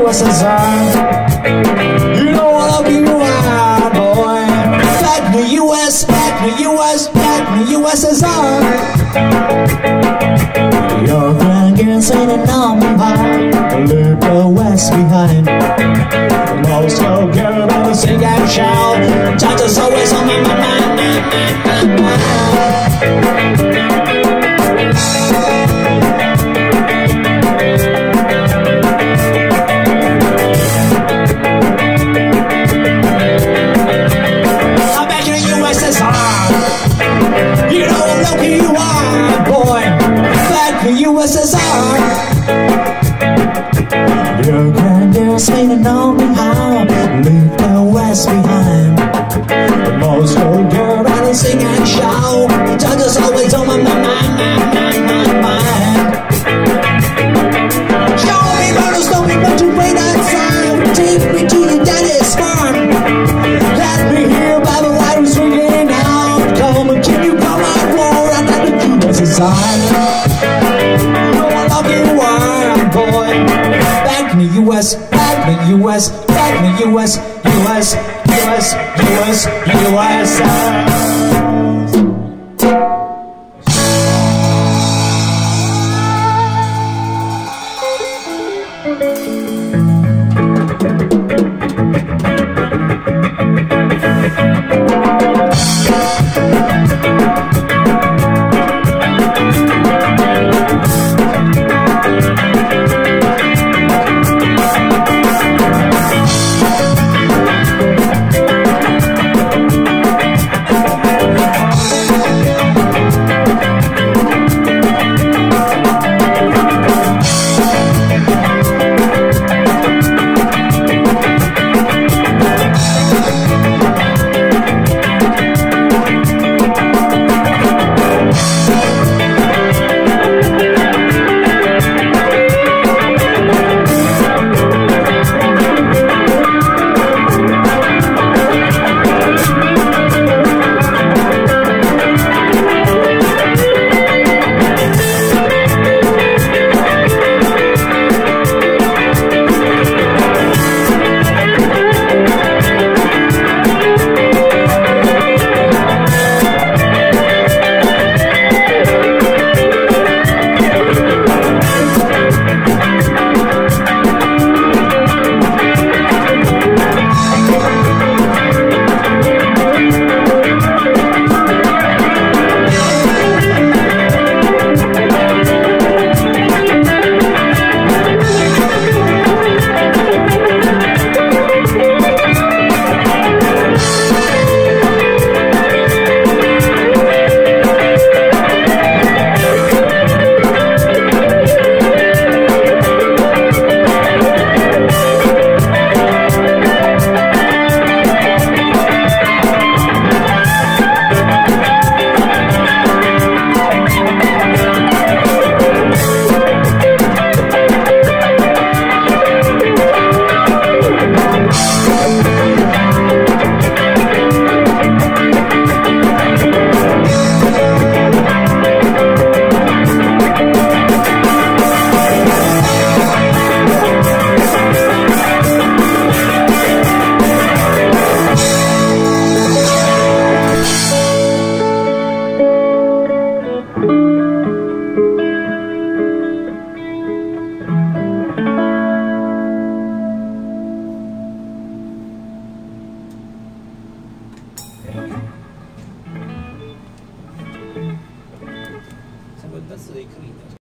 USSR. You know what I'll be right, boy. Back in the US, back in the US, back in the USSR. Your grandkids ain't on me hard. Leave the West behind. Most don't care about the sing and shout. Touch is always on my mind. USSR. Your granddad's leaning on me how leave the West behind. The most old girl rather sing and shout. Touch is always on my mind. Show me brothers, don't be much to wait outside. Take me to your daddy's farm. Let me hear Bible light swinging out. Come and can you come out war under the USSR. Back in the US, back in the US, back in the US, US.